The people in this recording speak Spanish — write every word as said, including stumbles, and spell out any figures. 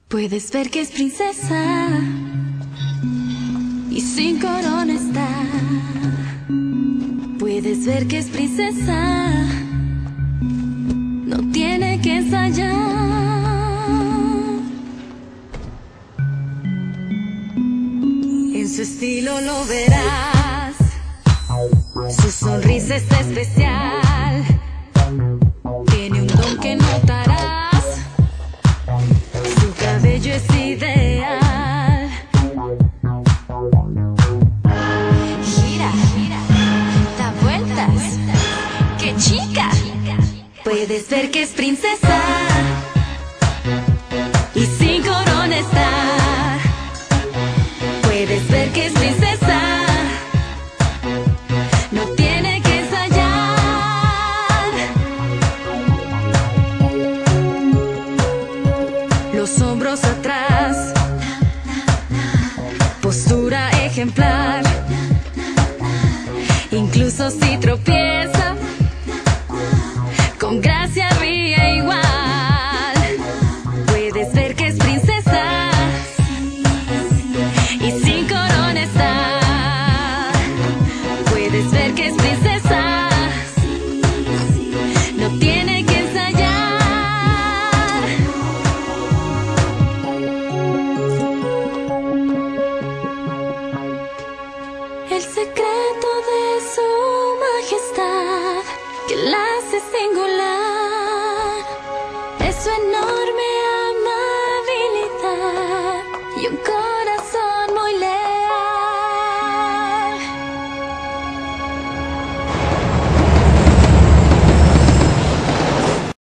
Puedes ver que es princesa y sin corona está. Puedes ver que es princesa, no tiene que ensayar. En su estilo lo verás, su sonrisa es especial. Tiene un don que notarás, su cabello es ideal. Gira, gira, da vueltas, ¡qué chica! Puedes ver que es princesa y sin corona está. Puedes ver que es princesa, no tiene que ensayar. Los hombros atrás, postura ejemplar. Incluso si tropieza, con gracia ríe igual. Puedes ver que es princesa y sin corona está. Puedes ver que es princesa, no tiene que ensayar. El secreto de su majestad que la hace singular es su enorme amabilidad y un corazón